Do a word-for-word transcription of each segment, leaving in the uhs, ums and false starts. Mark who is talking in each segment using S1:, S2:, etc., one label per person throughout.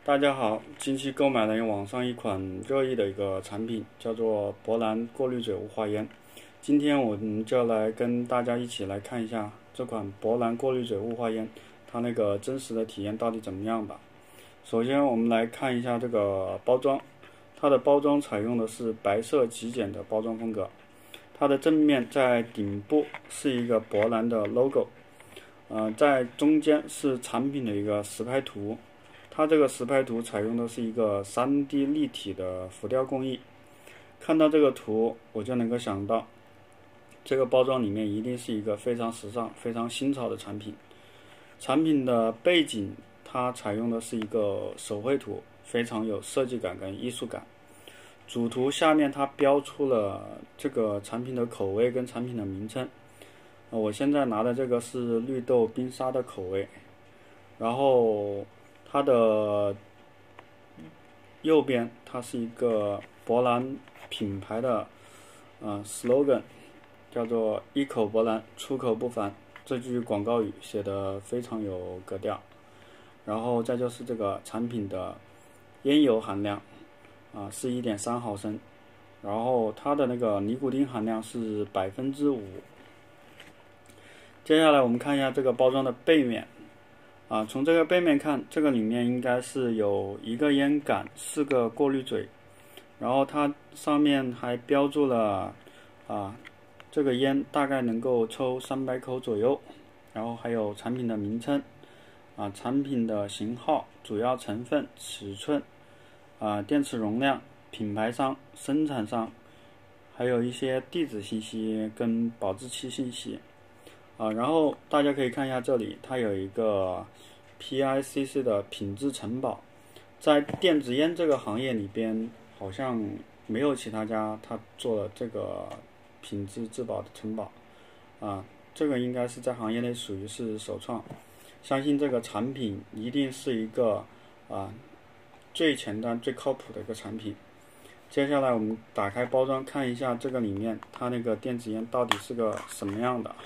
S1: 大家好，近期购买了网上一款热议的一个产品，叫做博兰过滤嘴雾化烟。今天我们就来跟大家一起来看一下这款博兰过滤嘴雾化烟，它那个真实的体验到底怎么样吧。首先我们来看一下这个包装，它的包装采用的是白色极简的包装风格，它的正面在顶部是一个博兰的 logo， 呃，在中间是产品的一个实拍图。它这个实拍图采用的是一个 三 D 立体的浮雕工艺，看到这个图我就能够想到，这个包装里面一定是一个非常时尚、非常新潮的产品。产品的背景它采用的是一个手绘图，非常有设计感跟艺术感。主图下面它标出了这个产品的口味跟产品的名称。我现在拿的这个是绿豆冰沙的口味，然后它的右边它是一个博兰品牌的呃 slogan， 叫做一口博兰，出口不凡。这句广告语写得非常有格调。然后再就是这个产品的烟油含量啊是 一点三毫升，然后它的那个尼古丁含量是百分之五。接下来我们看一下这个包装的背面。啊，从这个背面看，这个里面应该是有一个烟杆，四个过滤嘴，然后它上面还标注了啊，这个烟大概能够抽三百口左右，然后还有产品的名称，啊，产品的型号、主要成分、尺寸，啊，电池容量、品牌商、生产商，还有一些地址信息跟保质期信息。啊，然后大家可以看一下这里，它有一个 P I C C 的品质城堡，在电子烟这个行业里边，好像没有其他家它做了这个品质质保的城堡，啊，这个应该是在行业内属于是首创，相信这个产品一定是一个啊最前端、最靠谱的一个产品。接下来我们打开包装看一下这个里面它那个电子烟到底是个什么样的。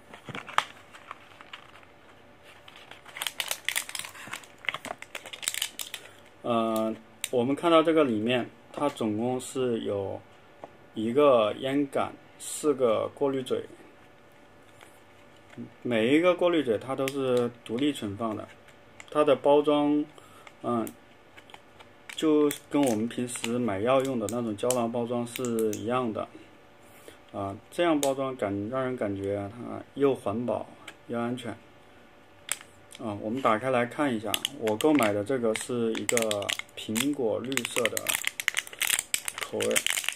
S1: 呃，我们看到这个里面，它总共是有一个烟杆，四个过滤嘴，每一个过滤嘴它都是独立存放的。它的包装，嗯，就跟我们平时买药用的那种胶囊包装是一样的。啊，这样包装感让人感觉它又环保又安全。啊，我们打开来看一下，我购买的这个是一个苹果绿色的口味。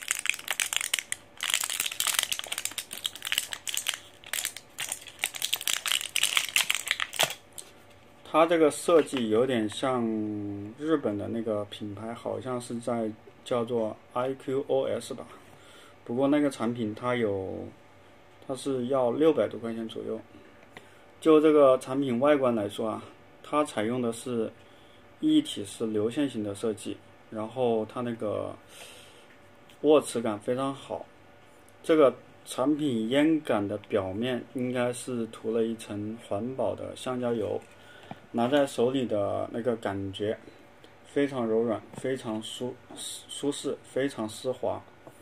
S1: 它这个设计有点像日本的那个品牌，好像是在叫做 I Q O S 吧。不过那个产品它有，它是要六百多块钱左右。就这个产品外观来说啊，它采用的是一体式流线型的设计，然后它那个握持感非常好。这个产品烟杆的表面应该是涂了一层环保的橡胶油，拿在手里的那个感觉非常柔软，非常舒舒适，非常丝滑。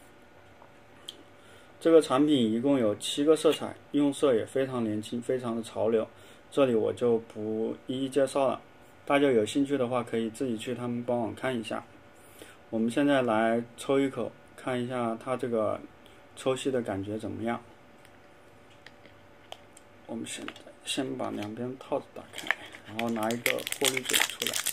S1: 这个产品一共有七个色彩，用色也非常年轻，非常的潮流，这里我就不一一介绍了，大家有兴趣的话可以自己去他们官网看一下。我们现在来抽一口，看一下它这个抽吸的感觉怎么样。我们现在先把两边套子打开，然后拿一个过滤嘴出来。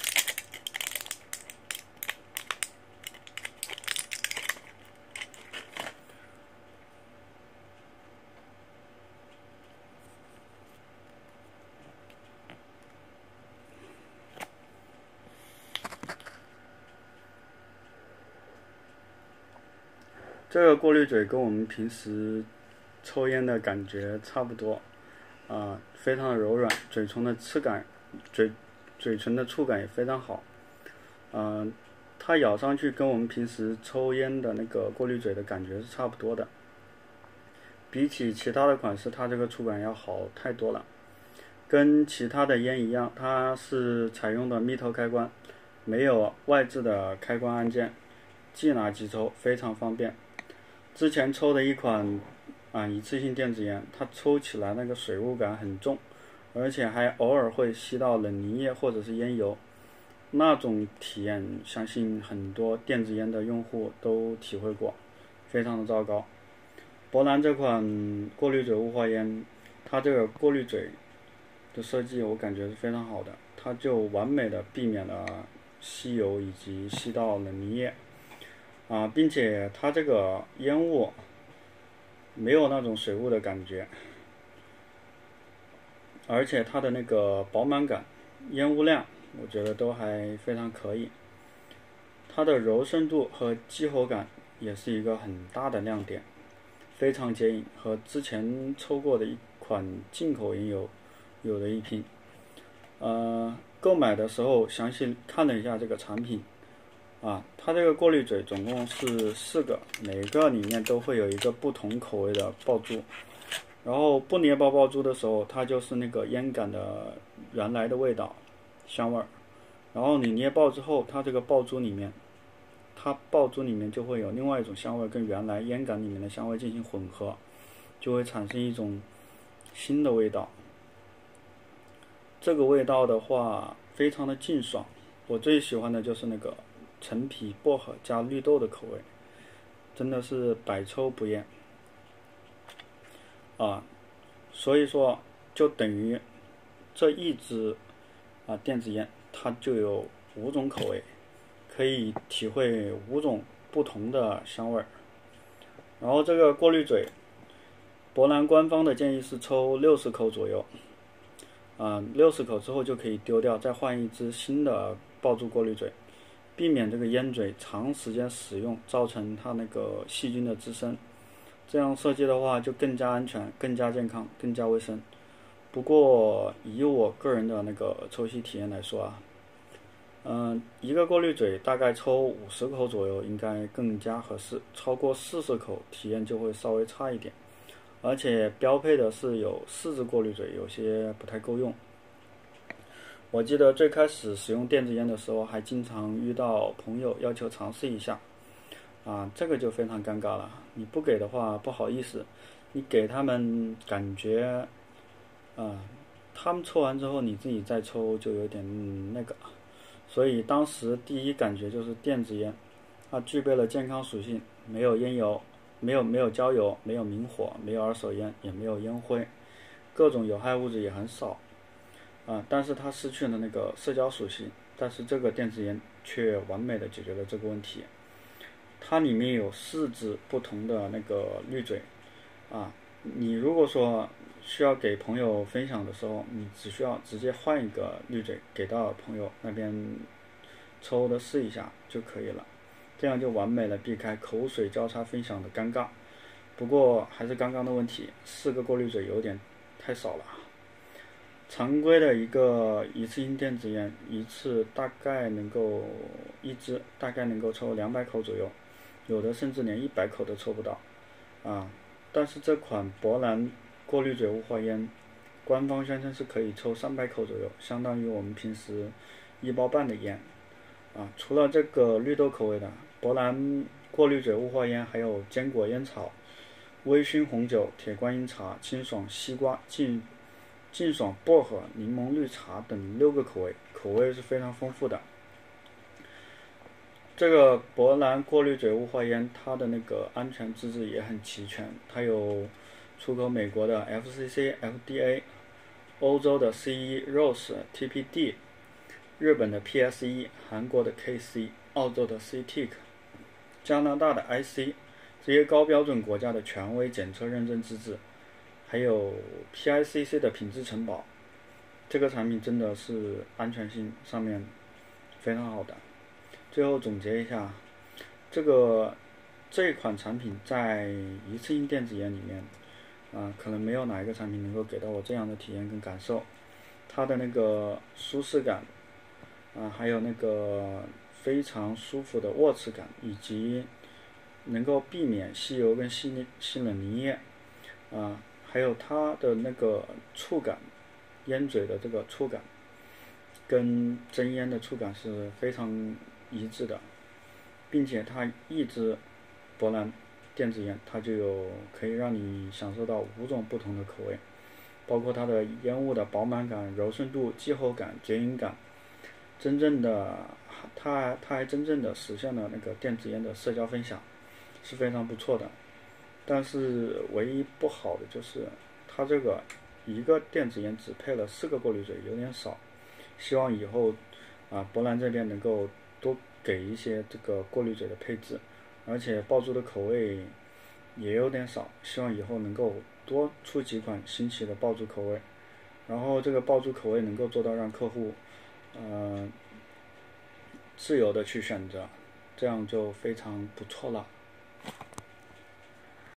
S1: 这个过滤嘴跟我们平时抽烟的感觉差不多，啊、呃，非常的柔软，嘴唇的质感，嘴嘴唇的触感也非常好，嗯、呃，它咬上去跟我们平时抽烟的那个过滤嘴的感觉是差不多的，比起其他的款式，它这个触感要好太多了。跟其他的烟一样，它是采用的蜜头开关， 没有外置的开关按键，即拿即抽，非常方便。之前抽的一款啊一次性电子烟，它抽起来那个水雾感很重，而且还偶尔会吸到冷凝液或者是烟油，那种体验相信很多电子烟的用户都体会过，非常的糟糕。博兰这款过滤嘴雾化烟，它这个过滤嘴的设计我感觉是非常好的，它就完美的避免了吸油以及吸到冷凝液啊，并且它这个烟雾没有那种水雾的感觉，而且它的那个饱满感、烟雾量，我觉得都还非常可以。它的柔顺度和激活感也是一个很大的亮点，非常接引，和之前抽过的一款进口烟油有的一拼。呃，购买的时候详细看了一下这个产品，啊，它这个过滤嘴总共是四个，每个里面都会有一个不同口味的爆珠。然后不捏爆爆珠的时候，它就是那个烟感的原来的味道、香味儿。然后你捏爆之后，它这个爆珠里面，它爆珠里面就会有另外一种香味跟原来烟感里面的香味进行混合，就会产生一种新的味道。这个味道的话，非常的劲爽。我最喜欢的就是那个陈皮薄荷加绿豆的口味，真的是百抽不厌。啊，所以说就等于这一支啊电子烟，它就有五种口味，可以体会五种不同的香味儿。然后这个过滤嘴，博兰官方的建议是抽六十口左右，啊，六十口之后就可以丢掉，再换一支新的爆珠过滤嘴，避免这个烟嘴长时间使用造成它那个细菌的滋生。这样设计的话就更加安全、更加健康、更加卫生。不过以我个人的那个抽吸体验来说啊，嗯，一个过滤嘴大概抽五十口左右应该更加合适，超过四十口体验就会稍微差一点。而且标配的是有四支过滤嘴，有些不太够用。我记得最开始使用电子烟的时候，还经常遇到朋友要求尝试一下。啊，这个就非常尴尬了。你不给的话不好意思，你给他们感觉，啊，他们抽完之后你自己再抽就有点、嗯、那个。所以当时第一感觉就是电子烟，它具备了健康属性，没有烟油，没有没有焦油，没有明火，没有二手烟，也没有烟灰，各种有害物质也很少。啊，但是它失去了那个社交属性，但是这个电子烟却完美的解决了这个问题。它里面有四支不同的那个滤嘴，啊，你如果说需要给朋友分享的时候，你只需要直接换一个滤嘴给到朋友那边抽的试一下就可以了，这样就完美的避开口水交叉分享的尴尬。不过还是刚刚的问题，四个过滤嘴有点太少了。常规的一个一次性电子烟，一次大概能够一支大概能够抽两百口左右，有的甚至连一百口都抽不到，啊！但是这款博兰过滤嘴雾化烟，官方宣称是可以抽三百口左右，相当于我们平时一包半的烟，啊！除了这个绿豆口味的博兰过滤嘴雾化烟，还有坚果烟草、微醺红酒、铁观音茶、清爽西瓜、劲劲爽薄荷、柠檬绿茶等六个口味，口味是非常丰富的。这个博兰过滤嘴雾化烟，它的那个安全资质也很齐全，它有出口美国的 F C C、F D A， 欧洲的 C E、R O S、T P D， 日本的 P S E， 韩国的 K C， 澳洲的 C T I C， 加拿大的 I C， 这些高标准国家的权威检测认证资质，还有 P I C C 的品质承保。这个产品真的是安全性上面非常好的。最后总结一下，这个这款产品在一次性电子烟里面，啊、呃，可能没有哪一个产品能够给到我这样的体验跟感受。它的那个舒适感，啊、呃，还有那个非常舒服的握持感，以及能够避免吸油跟吸吸冷凝液，啊、呃，还有它的那个触感，烟嘴的这个触感， 跟真烟的触感是非常一致的，并且它一支博兰电子烟，它就有可以让你享受到五种不同的口味，包括它的烟雾的饱满感、柔顺度、气候感、绝音感，真正的它它还真正的实现了那个电子烟的社交分享，是非常不错的。但是唯一不好的就是它这个一个电子烟只配了四个过滤嘴，有点少。希望以后啊，博兰这边能够多给一些这个过滤嘴的配置，而且爆珠的口味也有点少，希望以后能够多出几款新奇的爆珠口味，然后这个爆珠口味能够做到让客户呃自由的去选择，这样就非常不错了。